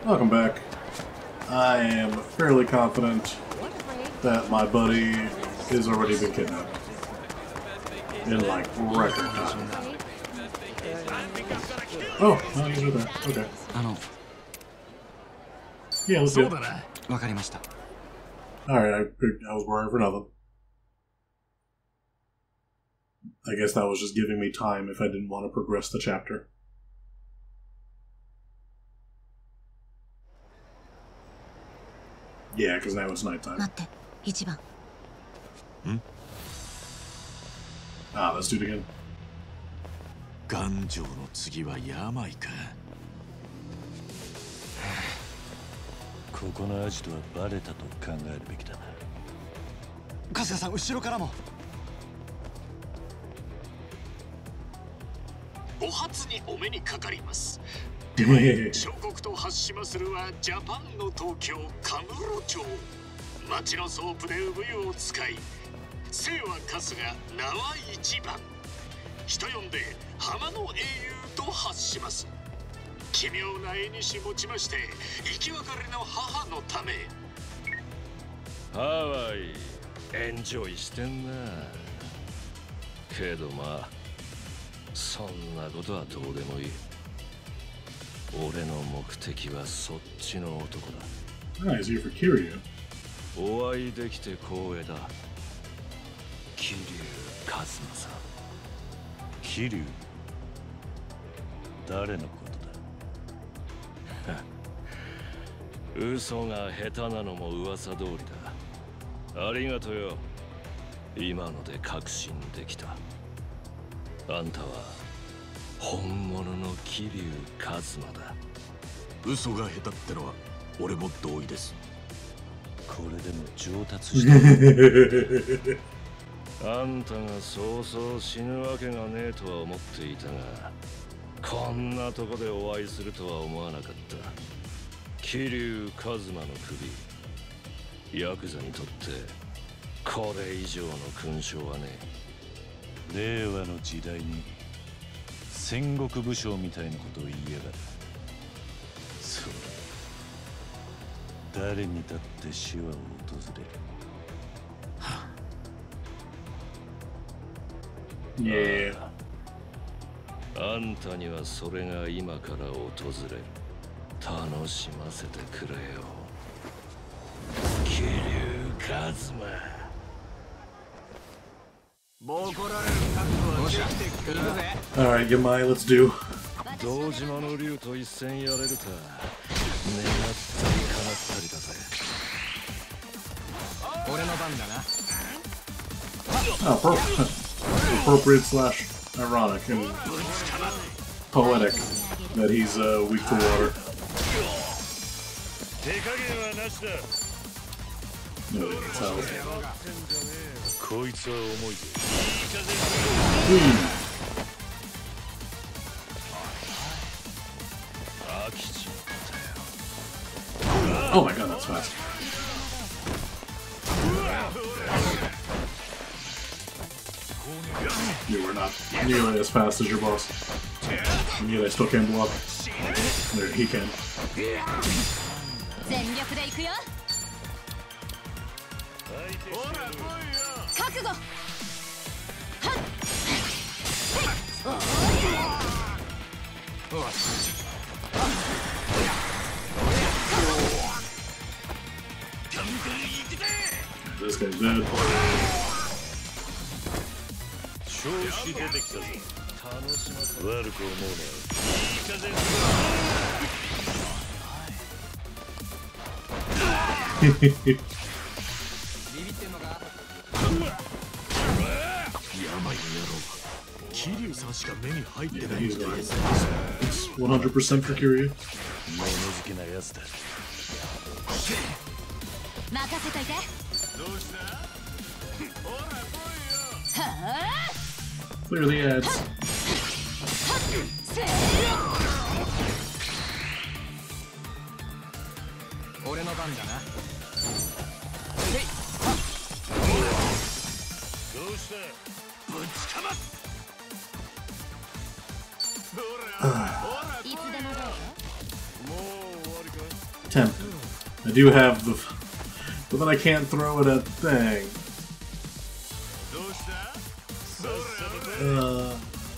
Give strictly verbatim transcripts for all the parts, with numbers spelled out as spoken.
Welcome back. I am fairly confident that my buddy has already been kidnapped. In like record time. Oh, no, he's right there. Okay. Yeah, let's do it. Alright, I, I was worrying for nothing. I guess that was just giving me time if I didn't want to progress the chapter. Yeah, because now it's nighttime. Hmm? Ah, let's do it again. 頑丈の次は病か。 ここのアジトはバレたと考えるべきだな。 春日さん、後ろからも。 お初にお目にかかります。小国と発しまするはジャパンの東京カムロ町。町のソープで産湯を使い、姓は春日、名は一番。人呼んで浜の英雄と発します。奇妙な絵にし持ちまして、生き別れの母のため。 ハワイ、エンジョイしてんな。けどまあ、そんなことはどうでもいい。俺の目的はそっちの男だ。 Ah, he's here for Kiryu. お会いできて光栄だ。桐生一馬さん。 桐生？誰のことだ？ 嘘が下手なのも噂通りだ。ありがとよ。今ので確信できた。あんたは本物の桐生一馬だ。 嘘が下手ってのは俺も同意です。 これでも上達したあんたがそうそう死ぬわけがねえとは思っていたが、こんなとこでお会いするとは思わなかった。桐生一馬の首、ヤクザにとってこれ以上の勲章はねえ。令和の時代に戦国武将みたいなことを言いやがる。そうだ、誰にだって死は訪れる。 Yeah. あんたにはそれが今から訪れる。楽しませてくれよ、桐生一馬。 ボコられる覚悟はできてくるぜ。 Alright, Yamai, let's do. 堂島の竜と一戦やれるか。願ったり叶ったりだぜ。 俺の番だな。 Oh, pro- appropriate slash ironic and poetic that he's uh, weak to water. No, it's how. こいつは重いぜ。 Oh my god, that's fast. You were not nearly as fast as your boss. And yet I still can't block. There, he can. This guy's dead. Yeah, he's right. It's one hundred percent for Kiryu. Clear the ads. tempted. I do have the... But then I can't throw it at thing. Uh...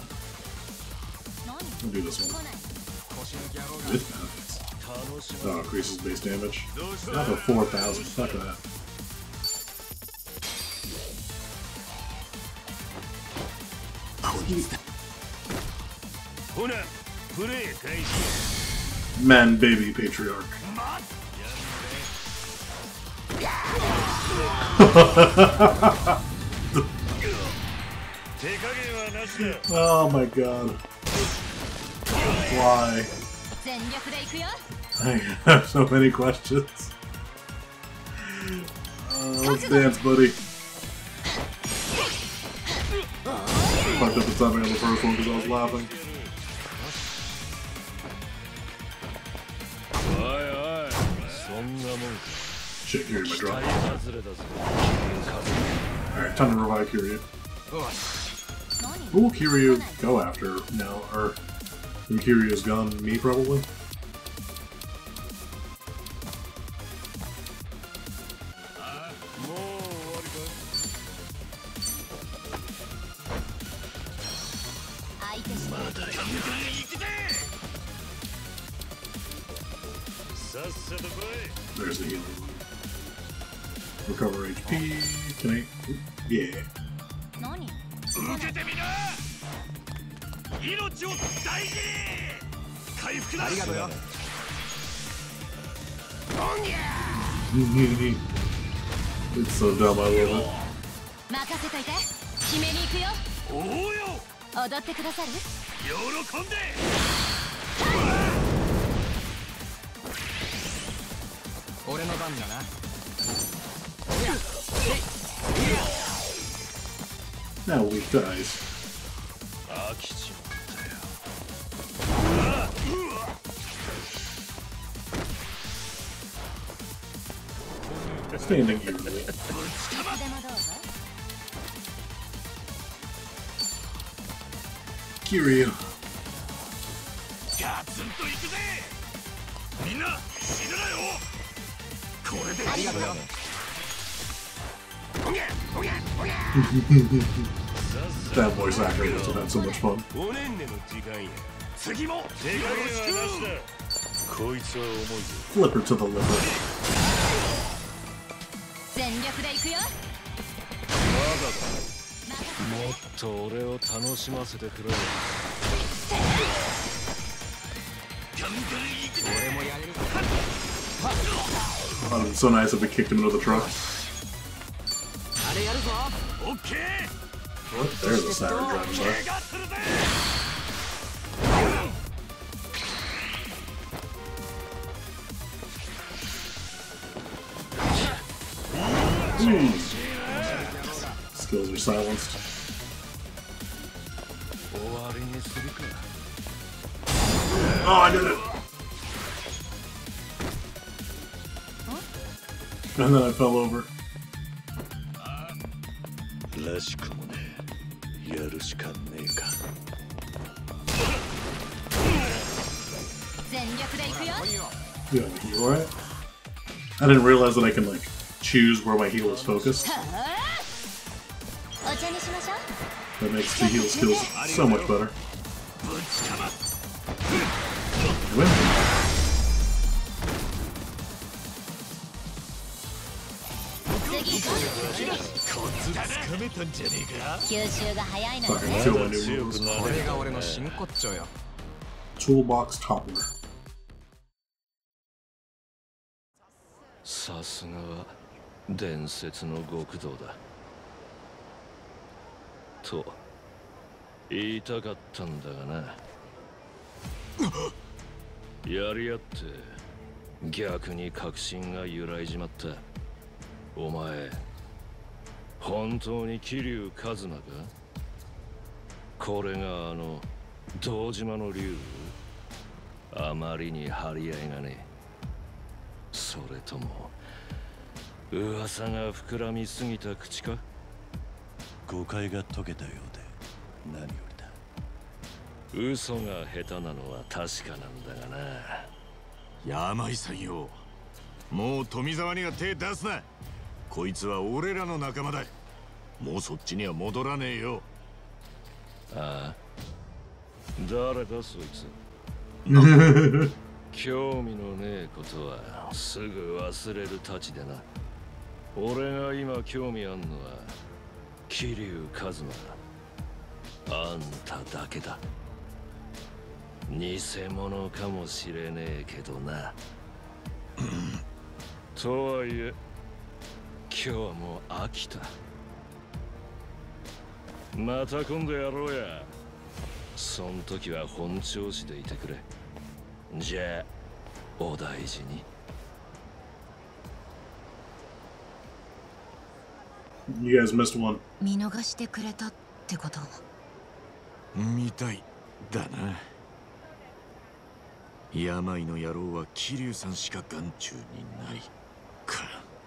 I'll do this one. With benefits. Oh, increases base damage. Not for four thousand. Fuck that. Man, baby, patriarch. Oh my god. Why? I have so many questions. Uh, let's dance, buddy. Fucked up the timing on the first one because I was laughing. Shit, Kiryu, my drop. Alright, time to revive Kiryu. Who will Kiryu go after now? Or when Kiryu's gone, me probably? There's the healing one. Recover H P. Can I? Yeah. It's so dumb, I love it. Now weak dies. Standing here, really. Kiryu. That voice actor must have had so much fun. Flipper to the liver. Oh, it's so nice if we kicked him into the truck. What? There's a siren driving by. Mm. Skills are silenced. Oh, I did it! And then I fell over. Yeah, you alright? I didn't realize that I can, like, choose where my heal is focused. That makes the heal skills so much better. Win. Fucking feel my new moves. Toolbox toppler. さすがは伝説の極道だと言いたかったんだがなやり合って逆に確信が揺らいじまった。お前本当に桐生一馬か？これがあの堂島の竜？あまりに張り合いがね。それとも噂が膨らみすぎた口か？ 誤解が解けたようで何よりだ。 嘘が下手なのは確かなんだがな。 山井さんよ、 もう富沢には手出すな。こいつは俺らの仲間だ。もうそっちには戻らねえよ。 ああ、誰だそいつ。興味のねえことはすぐ忘れるたちでな。俺が今興味あんのは桐生一馬だ。あんただけだ。偽物かもしれねえけどな。とはいえ今日はもう飽きた。また今度やろうや。そん時は本調子でいてくれ。じゃあお大事に。 You guys missed one. 見逃してくれたってこと？ みたいだな。病の野郎は桐生さんしか眼中にないか。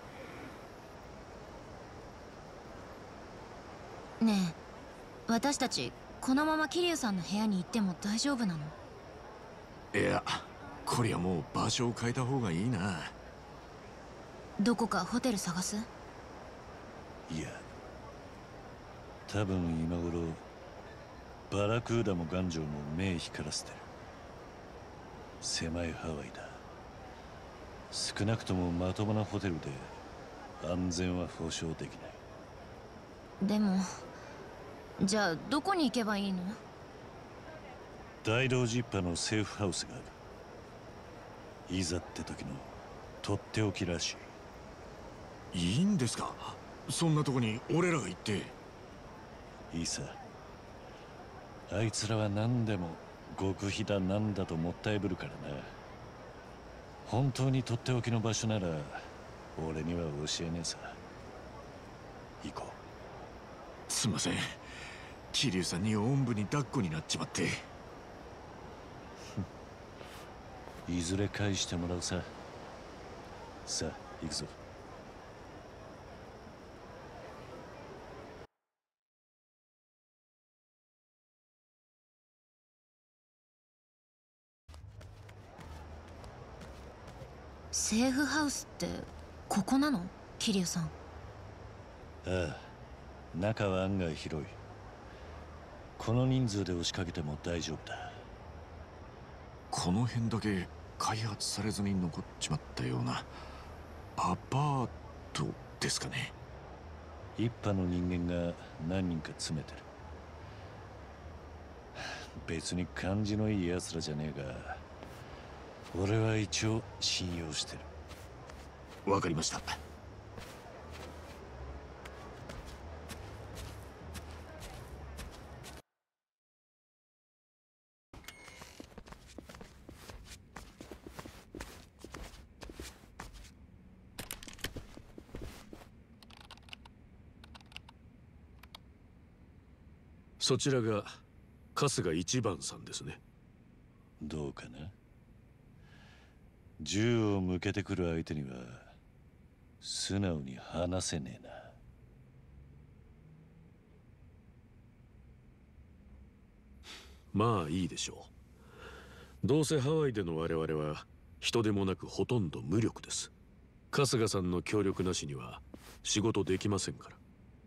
ねえ、私たちこのまま桐生さんの部屋に行っても大丈夫なの？ いや、こりゃもう場所を変えた方がいいな。 どこかホテル探す？ いや、多分今頃バラクーダもガンジョーも目光らせてる。狭いハワイだ。少なくともまともなホテルで安全は保証できない。 でもじゃあどこに行けばいいの？ 大道ジッパのセーフハウスがある。いざって時のとっておきらしい。いいんですか？そんなとこに俺らが行って。 いいさ。あいつらは何でも極秘だなんだともったいぶるからな。本当にとっておきの場所なら俺には教えねえさ。行こう。 すんません、桐生さんにおんぶに抱っこになっちまって。 いずれ返してもらうさ。さあ行くぞ。 セーフハウスってここなの？桐生さん。 ああ、中は案外広い。この人数で押しかけても大丈夫だ。 この辺だけ開発されずに残っちまったようなアパートですかね。 一派の人間が何人か詰めてる。別に感じのいい奴らじゃねえが、俺は一応信用してる。 わかりました。 そちらが春日一番さんですね。 どうかな。銃を向けてくる相手には素直に話せねえな。 まあいいでしょう。どうせハワイでの我々は人でもなくほとんど無力です。春日さんの協力なしには仕事できませんから。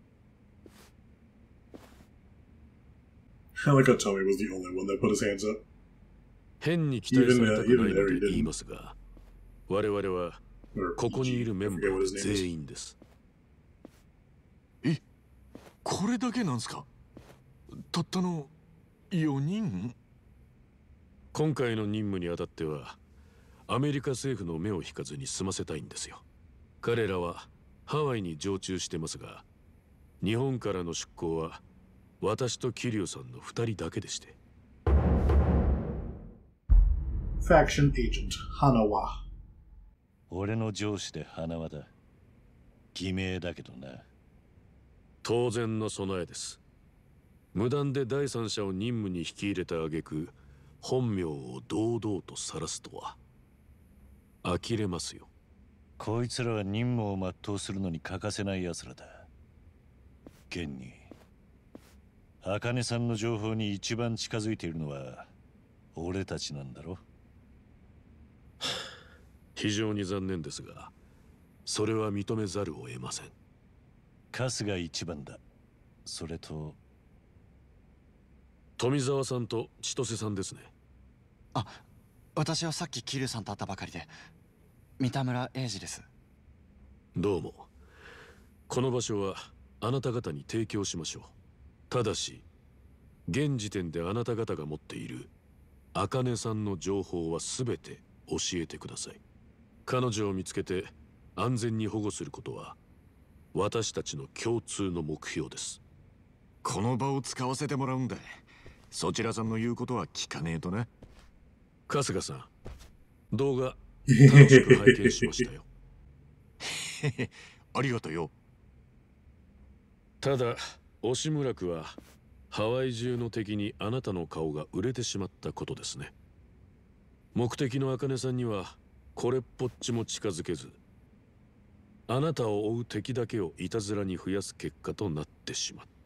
I like how Tommy was the only one that put his hands up. 変に期待されたくないので言いますが、我々はここにいるメンバー全員です。 え、これだけなんすか？たったのよにん？ 今回の任務にあたってはアメリカ政府の目を引かずに済ませたいんですよ。彼らはハワイに常駐してますが、日本からの出向は私と桐生さんのふたりだけでして。 Faction Agent Hanawa。 俺の上司で花輪だ。偽名だけどな。 当然の備えです。無断で第三者を任務に引き入れた挙句、本名を堂々と晒すとは呆れますよ。 こいつらは任務を全うするのに欠かせない奴らだ。現に茜さんの情報に一番近づいているのは俺たちなんだろ。 非常に残念ですが、それは認めざるを得ません。 春日一番だ。それと富澤さんと千歳さんですね。 あ、私はさっき桐生さんと会ったばかりで、三田村英二です。 どうも。この場所はあなた方に提供しましょう。ただし現時点であなた方が持っている茜さんの情報は全て教えてください。彼女を見つけて安全に保護することは私たちの共通の目標です。 この場を使わせてもらうんだ。そちらさんの言うことは聞かねえとな。 春日さん、動画楽しく拝見しましたよ。 ありがとよ。 ただ押村区はハワイ中の敵にあなたの顔が売れてしまったことですね。目的の茜さんにはこれっぽっちも近づけず、あなたを追う敵だけをいたずらに増やす結果となってしまった。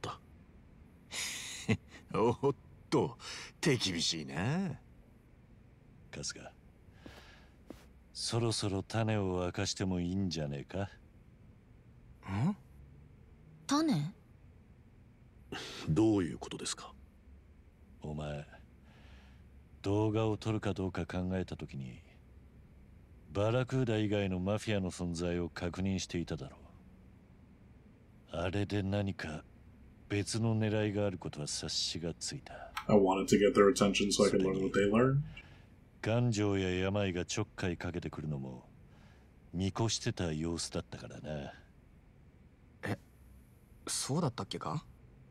おっと、手厳しいな。 春日、そろそろ種を明かしてもいいんじゃねえか。 ん？ 種？ どういうことですか？ お前、動画を撮るかどうか考えた時にバラクーダ以外のマフィアの存在を確認していただろう。あれで何か別の狙いがあることは察しがついた。 I wanted to get their attention so I could learn what they learned. 頑丈や病がちょっかいかけてくるのも見越してた様子だったからな。 え、そうだったっけか？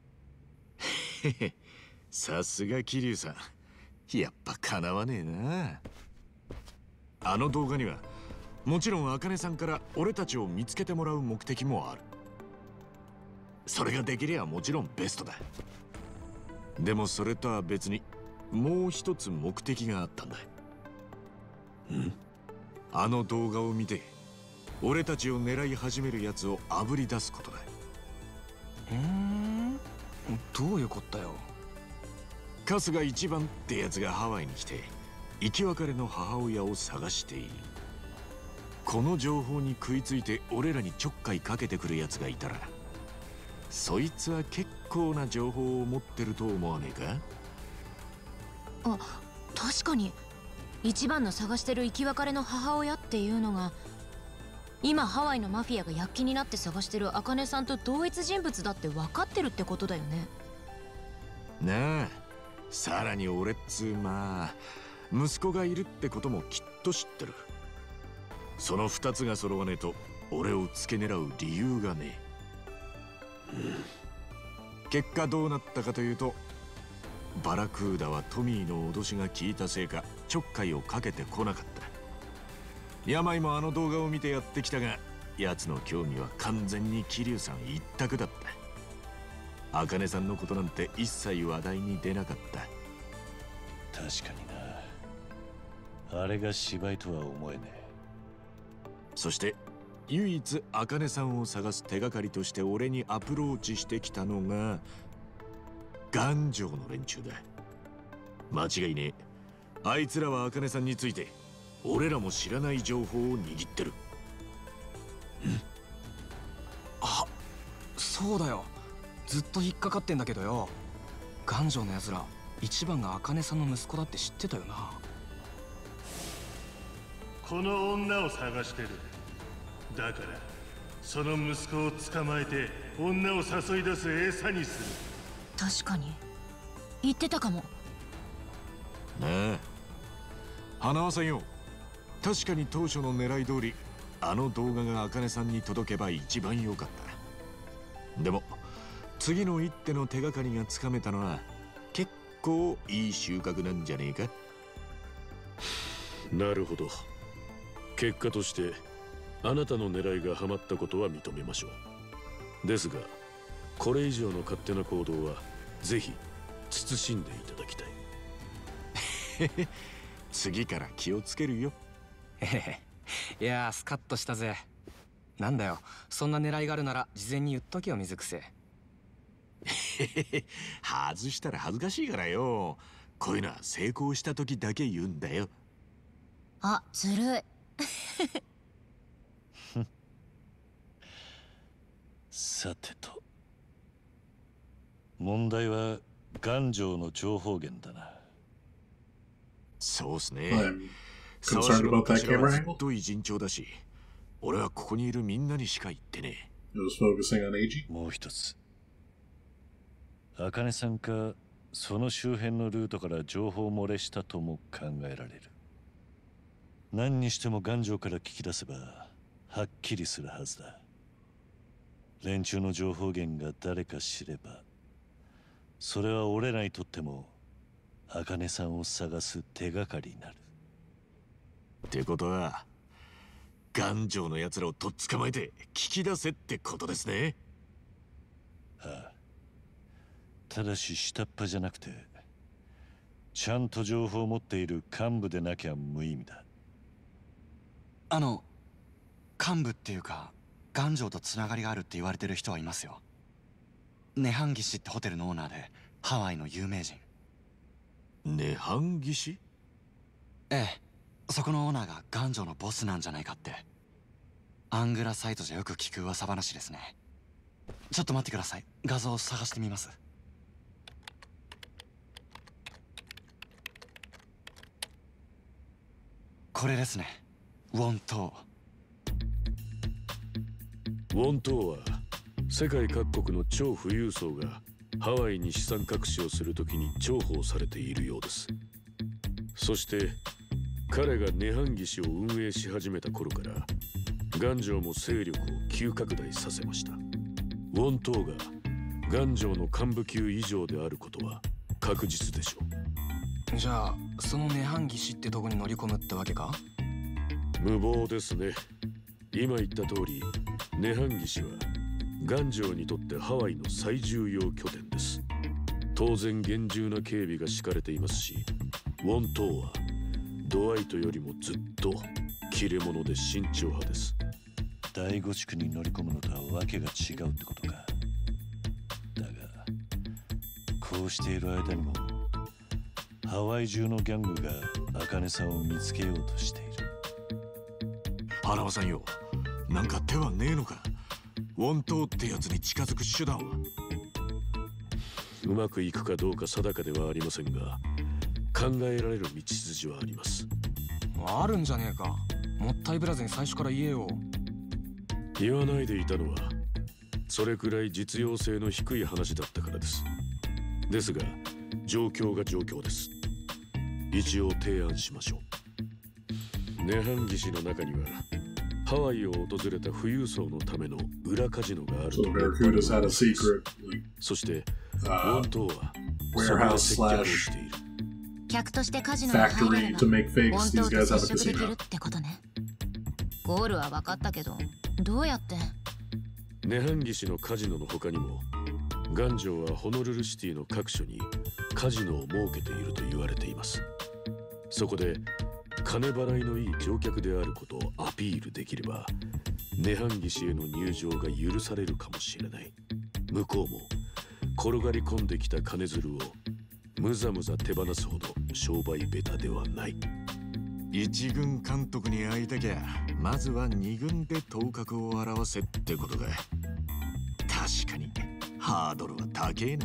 さすが桐生さん、やっぱかなわねえな。あの動画にはもちろん茜さんから俺たちを見つけてもらう目的もある。それができればもちろんベストだ。でもそれとは別にもう一つ目的があったんだ。ん？あの動画を見て俺たちを狙い始めるやつをあぶり出すことだ。 うーん、どういうこったよ。 春日一番ってやつがハワイに来て生き別れの母親を探している。この情報に食いついて俺らにちょっかいかけてくるやつがいたら、そいつは結構な情報を持ってると思わねえか？ あ、確かに一番の探してる生き別れの母親っていうのが今ハワイのマフィアが躍起になって探してる茜さんと同一人物だって分かってるってことだよね。 なあ、さらに俺っつうまあ息子がいるってこともきっと知ってる。その二つが揃わねえと俺を付け狙う理由がねえ。うん、結果どうなったかというと、バラクーダはトミーの脅しが効いたせいかちょっかいをかけてこなかった。病もあの動画を見てやってきたが、奴の興味は完全に桐生さん一択だった。茜さんのことなんて一切話題に出なかった。 確かにな。あれが芝居とは思えねえ。 そして唯一茜さんを探す手がかりとして俺にアプローチしてきたのが頑丈の連中だ。間違いねえ。あいつらは茜さんについて俺らも知らない情報を握ってる。 あ、そうだよ。ずっと引っかかってんだけどよ。頑丈のやつら一番が茜さんの息子だって知ってたよな。 この女を探してる。だからその息子を捕まえて女を誘い出す餌にする。 確かに言ってたかも。 なあ、花輪さんよ。確かに当初の狙い通りあの動画が茜さんに届けば一番良かった。でも次の一手の手がかりがつかめたのは結構いい収穫なんじゃねえか。 なるほど。結果としてあなたの狙いがハマったことは認めましょう。ですがこれ以上の勝手な行動はぜひ慎んでいただきたい。 次から気をつけるよ。 へへ、いやースカッとしたぜ。なんだよ、そんな狙いがあるなら事前に言っとけよ水癖。 外したら恥ずかしいからよ。こういうのは成功した時だけ言うんだよ。 あ、ずるい。 さてと、問題は岩城の情報源だな。 そうっすね。 I'm 沢 concerned 城の about that 頭は camera ず angle. っと偉人帳だし、俺はここにいるみんなにしか言ってね It was focusing on Eiji. もう一つ、茜さんかその周辺のルートから情報漏れしたとも考えられる。何にしても岩城から聞き出せばはっきりするはずだ。連中の情報源が誰か知れば、それは俺らにとっても茜さんを探す手がかりになる。 ってことは、岩城の奴らをとっ捕まえて聞き出せってことですね。 ああ、ただし下っ端じゃなくて、ちゃんと情報を持っている幹部でなきゃ無意味だ。 あの幹部っていうか岩城とつながりがあるって言われてる人はいますよ。涅槃義士ってホテルのオーナーでハワイの有名人。 涅槃義士？ ええ、そこのオーナーが岩城のボスなんじゃないかって。アングラサイトじゃよく聞く噂話ですね。ちょっと待ってください、画像を探してみます。これですね、ウォントウォントーは世界各国の超富裕層がハワイに資産隠しをするときに重宝されているようです。そして彼が涅槃義士を運営し始めた頃から岩城も勢力を急拡大させました。ウォントーが岩城の幹部級以上であることは確実でしょじゃあその涅槃義士ってとこに乗り込むってわけか？ う。無謀ですね。今言った通り、涅槃義士は岩城にとってハワイの最重要拠点です。当然厳重な警備が敷かれていますし、ウォントーはドワイトよりもずっと切れ者で慎重派です。 第五地区に乗り込むのとはわけが違うってことか。だがこうしている間にもハワイ中のギャングが茜さんを見つけようとしている。 花輪さんよ、なんか手はねえのか。ウォントーってやつに近づく手段は。うまくいくかどうか定かではありませんが、考えられる道筋はあります。 あるんじゃねえか。もったいぶらずに最初から言えよ。 言わないでいたのはそれくらい実用性の低い話だったからです。ですが状況が状況です。一応提案しましょう。涅槃義士の中にはハワイを訪れた富裕層のための裏カジノがあると So Barracuda's had a secret, like, そしてウ uh, ォントーは warehouse そこで接客を slash している。 客としてカジノに入れ factory れば to make 本 fakes. 当 These と guys 接 have a 触できる casino. ってことね。ゴールは分かったけど、どうやって？ 涅槃義士のカジノの他にも、岩城はホノルルシティの各所にカジノを設けていると言われています。そこで金払いのいい乗客であることをアピールできれば、涅槃義士への入場が許されるかもしれない。向こうも転がり込んできた金づるをむざむざ手放すほど商売ベタではない。一軍監督に会いたきゃ、まずは二軍で頭角を現せってことだ。確かにハードルは高えな。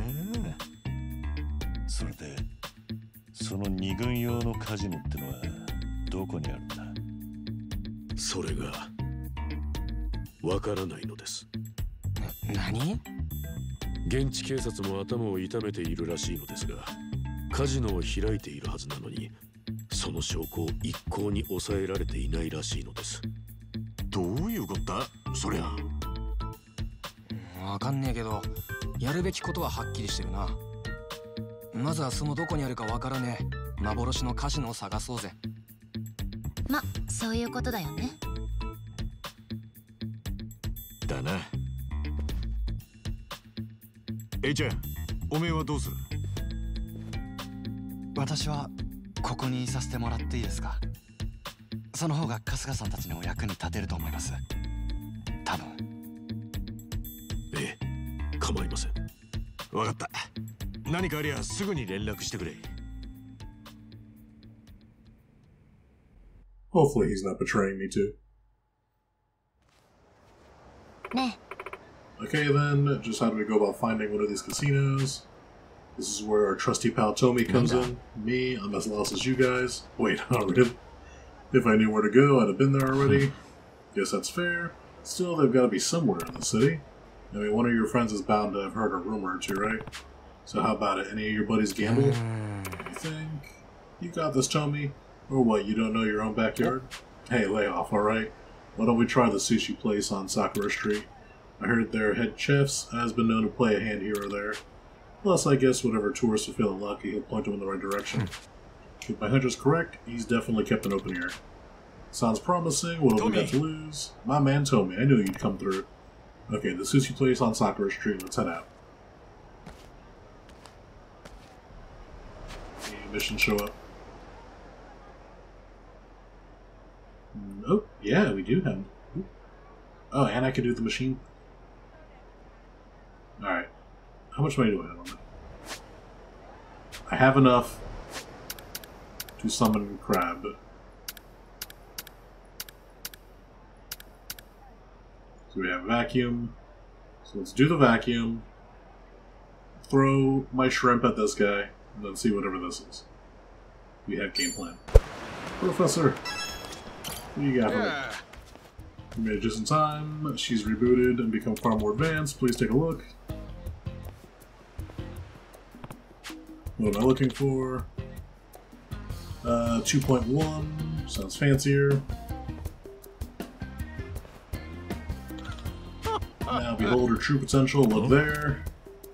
それでその二軍用のカジノってのはどこにあるんだ？ それがわからないのです。 な、何？ 現地警察も頭を痛めているらしいのですが、カジノを開いているはずなのに、その証拠を一向に抑えられていないらしいのです。どういうことだそりゃ。 わかんねえけど、やるべきことははっきりしてるな。まずはそのどこにあるかわからねえ幻のカジノを探そうぜ。 ま、そういうことだよね。 だな。えいちゃん、おめえはどうする？ 私はここにいさせてもらっていいですか？その方が春日さんたちのお役に立てると思います。多分。 ええ、構いません。わかった。何かありゃすぐに連絡してくれ。 Hopefully he's not betraying me too. ね Okay then, just how do we go about finding one of these casinos? This is where our trusty pal Tommy comes in. Me, I'm as lost as you guys. Wait, oh really? If I knew where to go, I'd have been there already. Guess that's fair. Still, they've got to be somewhere in the city. I mean, one of your friends is bound to have heard a rumor or two, right? So how about it? Any of your buddies gamble? You think? You got this, Tommy? Or what, you don't know your own backyard? Hey, lay off, alright? Why don't we try the sushi place on Sakura Street? I heard their head chef has been known to play a hand here or there. Plus, I guess whatever tourists are feeling lucky, he'll point them in the right direction. If my hunch is correct, he's definitely kept an open ear. Sounds promising. What have we got to lose? My man Tommy. I knew you'd come through. Okay, the sushi place on Sakura Street. Let's head out. Any missions show up? Nope. Yeah, we do have. Oh, and I can do the machine. Alright. How much money do I have on that? I have enough to summon Crab. So we have vacuum. So let's do the vacuum. Throw my shrimp at this guy, and then see whatever this is. We have game plan. Professor! What do you got for me? We made it just in time. She's rebooted and become far more advanced. Please take a look. What am I looking for? Uh, two point one. Sounds fancier. Now behold her true potential. Look there.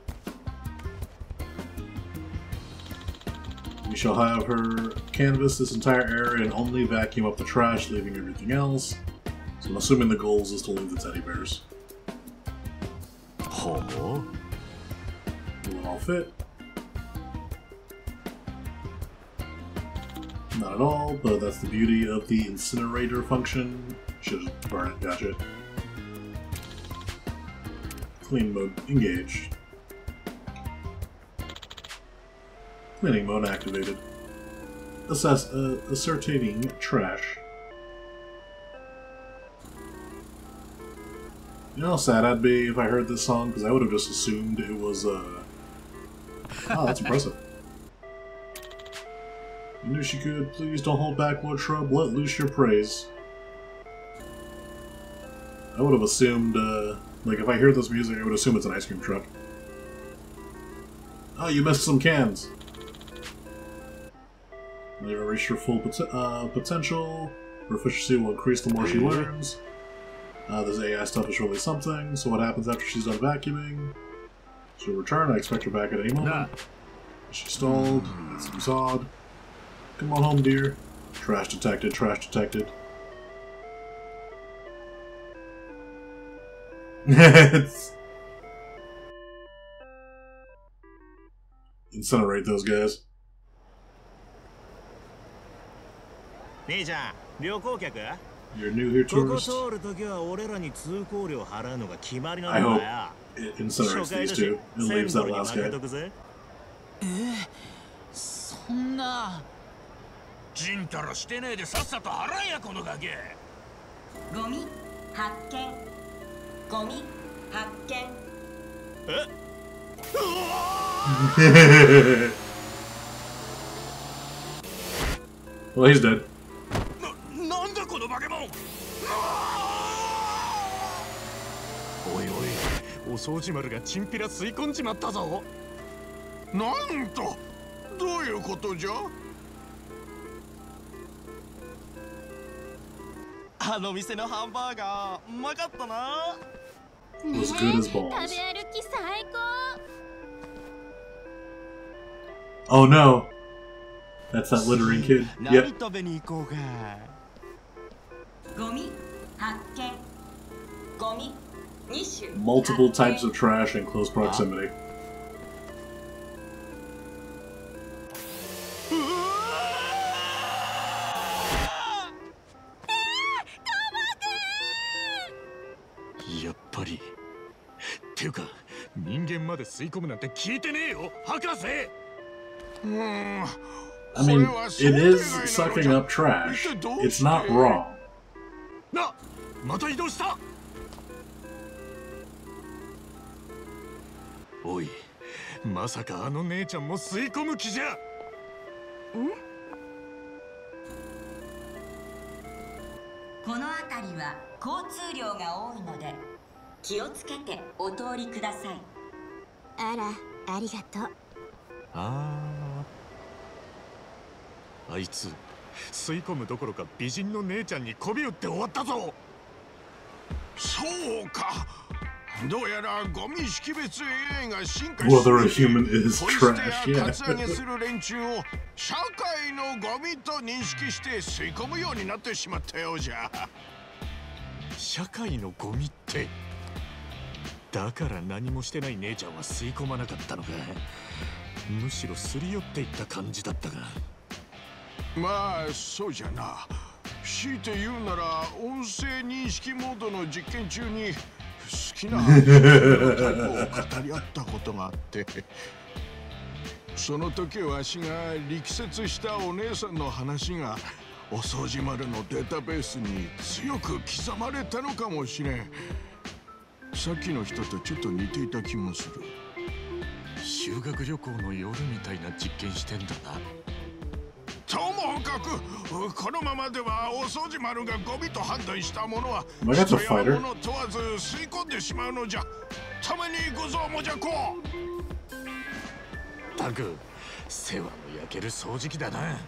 We shall have her canvas this entire area and only vacuum up the trash, leaving everything else. So I'm assuming the goal is to leave the teddy bears. Oh. Will it all fit? Not at all, but that's the beauty of the incinerator function. Should just burn it, gotcha. Clean mode engaged. Cleaning mode activated. Assess uh, ascertaining trash. You know how sad I'd be if I heard this song, because I would have just assumed it was, uh... Oh, that's impressive. I knew she could. Please don't hold back, Lord Shrub. Let loose your praise. I would have assumed, uh... like, if I hear this music, I would assume it's an ice cream truck. Oh, you missed some cans! Never reached her full pot uh, potential. Her efficiency will increase the more she learns. Uh, this A I stuff is really something, so what happens after she's done vacuuming? She'll return, I expect her back at any moment. She stalled, that seems odd. Come on home, dear. Trash detected, trash detected. Incinerate those guys. 姉ちゃん、旅行客 You're new here, ここ tourist. 通るときは俺らに通行料払うのが決まりな I ん hope だよ。 it incinerates these two and leaves that last guy. そんなちんたらしてねえでさっさと払えやこのガキ。 ゴミ発見。ゴミ発見。 え Well, he's dead. な、なんだこのバケモン。 おいおい、お掃除丸がチンピラ吸い込んじまったぞ。 なんと、どういうことじゃ。 あの店のハンバーガーうまかったな。 Was good as balls. 食べ歩き最高。 Oh no! That's that littering kid. Yep. 食べに行こうか。 ゴミ発見。ゴミ二種。 Multiple types of trash in close proximity. Yeah. やっぱり。っていうか、人間まで吸い込むなんて聞いてねえよ、博士。 I mean, it is sucking up trash. It's not wrong. な、また移動した。 おい、まさかあの姉ちゃんも吸い込む気じゃ。ん？ この辺りは交通量が多いので気をつけてお通りください。 あら、ありがとう。 ああ、あいつ吸い込むどころか美人の姉ちゃんに媚び打って終わったぞ。 そうか。どうやらゴミ識別 エーアイ が進化して Whether a human is ポイ捨て trash, や yeah. カツアゲする連中を社会のゴミと認識して吸い込むようになってしまったようじゃ。 社会のゴミって。だから何もしてない姉ちゃんは吸い込まなかったのか。むしろすり寄っていった感じだったが。 まあそうじゃな。強いて言うなら音声認識モードの実験中に好きなタイプを語り合ったことがあって、その時わしが力説したお姉さんの話がお掃除丸のデータベースに強く刻まれたのかもしれん。さっきの人とちょっと似ていた気もする。 修学旅行の夜みたいな実験してんだな。 ともかくこのままではお掃除丸がゴミと判断したものは Am I got 人 the や fighter? 物問わず吸い込んでしまうのじゃ。ために行くぞもじゃこ。 タグ、世話の焼ける掃除機だな。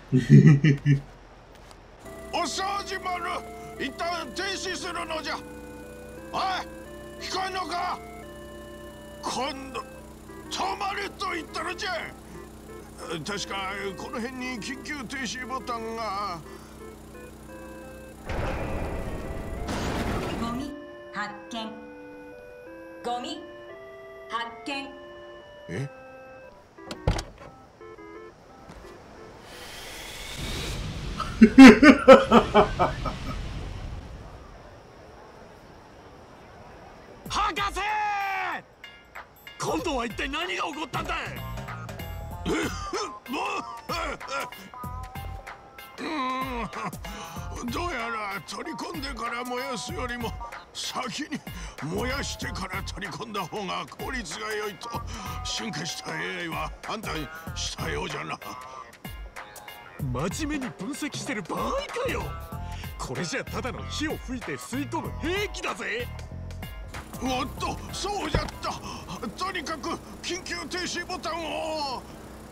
お掃除丸、一旦停止するのじゃ。おい、聞こえんのか。今度止まれと言ったのじゃ。確かこの辺に緊急停止ボタンが。 ゴミ発見。ゴミ発見。 え？ 博士！今度は一体何が起こったんだ。 うん、どうやら取り込んでから燃やすよりも先に燃やしてから取り込んだ方が効率が良いと進化した エーアイ は判断したようじゃな。 真面目に分析してる場合かよ。これじゃただの火を吹いて吸い込む兵器だぜ。 おっと、そうじゃった。とにかく緊急停止ボタンを。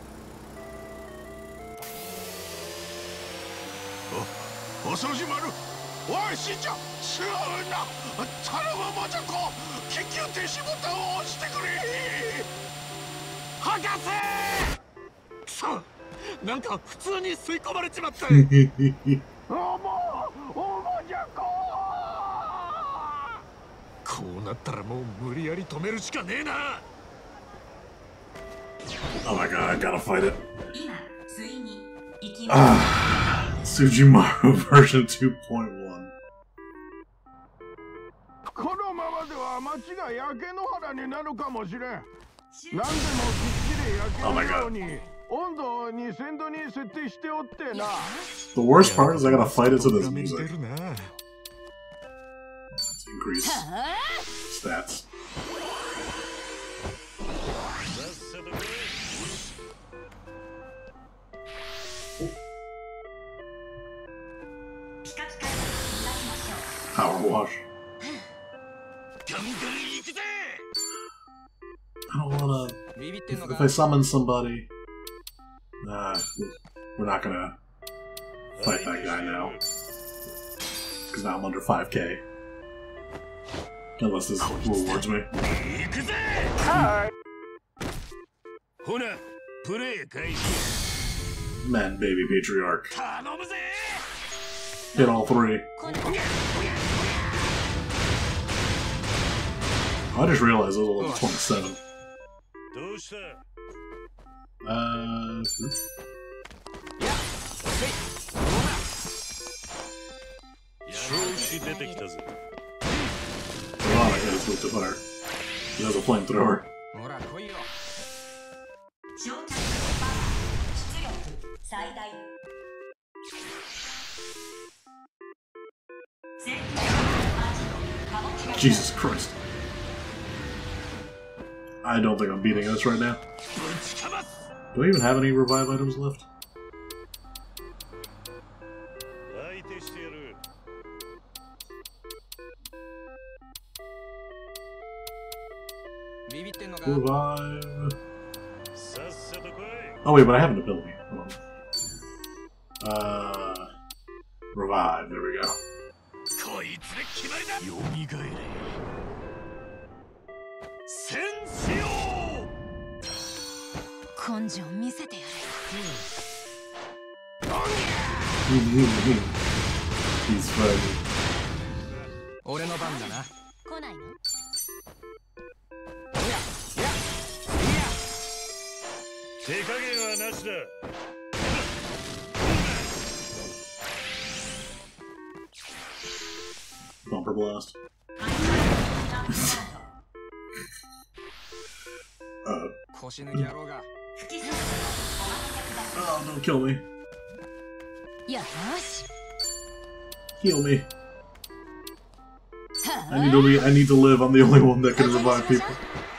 お、お掃除丸、おいしんちゃん、違うな。頼むもじゃこ、緊急停止ボタンを押してくれ。 博士！くそ、なんか普通に吸い込まれちまった。 おもおもじゃこ。 こうなったらもう無理やり止めるしかねえな。 Oh my god, I gotta fight it. 今ついに行きます。 Tsujimaru version two point one. このままでは街が焼け野原になるかもしれん。何でもきっちり焼けるように温度をにせんどに設定しておってな。 The worst part is I gotta fight it to this music. Increase stats. Power wash. I don't wanna. If, if I summon somebody, nah, we're not gonna fight that guy now. Because now I'm under five K. Unless this rewards me. Man, baby, patriarch. Hit all three. I just realized it was level twenty-seven. Uh. Oh, I gotta switch to fire. He has a flamethrower. Jesus Christ. I don't think I'm beating this right now. Do I even have any revive items left? Revive. Oh wait, but I have an ability. Hold on. Uh, revive. There we go. 根性見せてやる。 He's funny. 俺の番だな。 来ないの？ 手加減はなしだ。 Bumper blast. uh. Oh, don't kill me. Heal me. I need to leave. I need to live. I'm the only one that can revive people.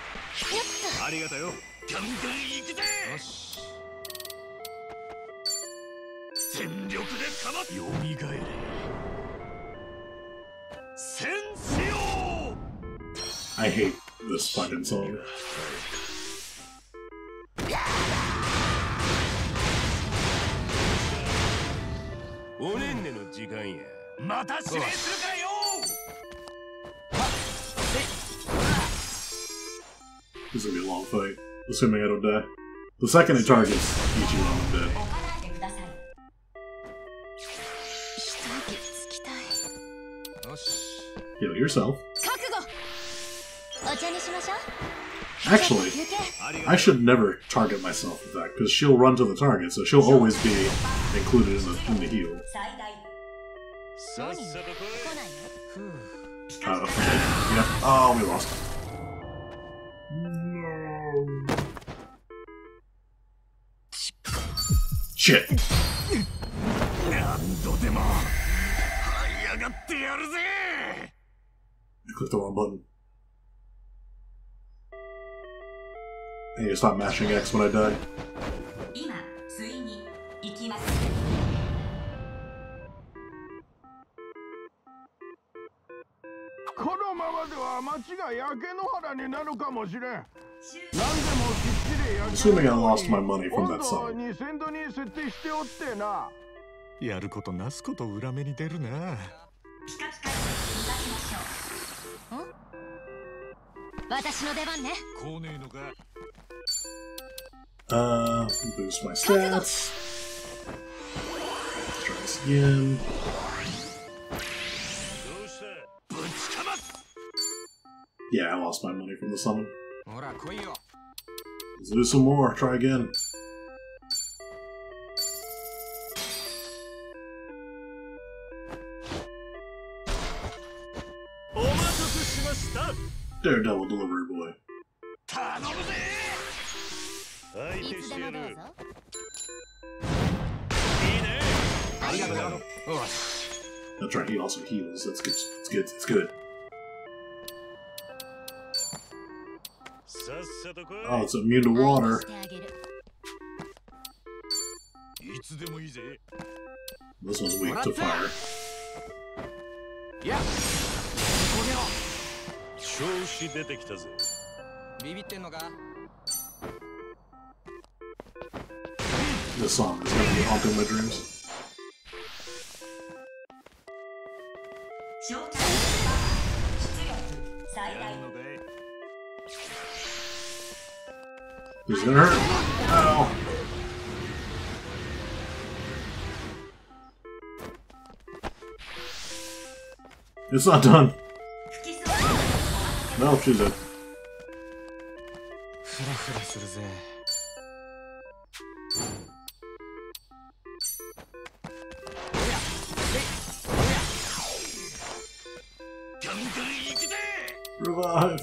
I hate this fucking song. This is gonna be a long fight, assuming I don't die. The second it targets Ichigo, I'm dead. Heal yourself. Actually, I should never target myself with that, because she'll run to the target, so she'll always be included in the, in the heal. Uh, yeah. Oh, we lost. No. Shit. I clicked the wrong button. I need to stop mashing X when I die. このままでは町が焼け野原になるかもしれん。何でもきっちり焼き Assuming I lost my money from that song. にせんどに設定しておってな。 やることなすこと裏目に出るな。 私の出番ね。 Uh, boost my stats. Try this again. Yeah, I lost my money from the summon. Let's do some more. Try again. Daredevil delivery boy. That's right, he also heals. That's good. It's good. It's good. Oh, it's immune to water. This one's weak to fire. Yeah. This song is gonna be haunting my dreams. This is gonna hurt. Ow. It's not done. No, she's dead. Revive.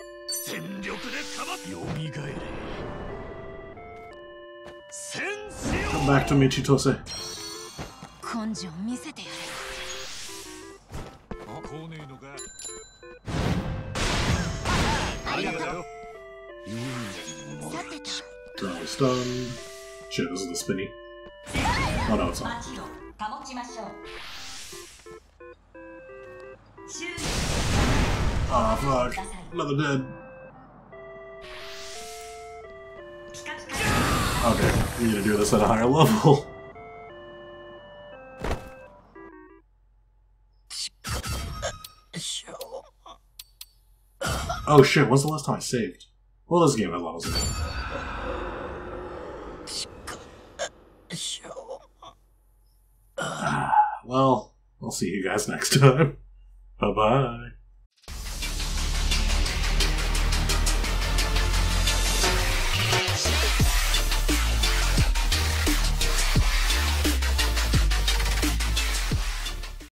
Come back to me, Chitose. Draw stun. Shit, this is the spinny. Oh no, it's not. Oh fuck. Another dead. Okay, we need to do this at a higher level. Oh shit, when's the last time I saved? Well, this game has levels in it. Well, I'll see you guys next time. Bye-bye.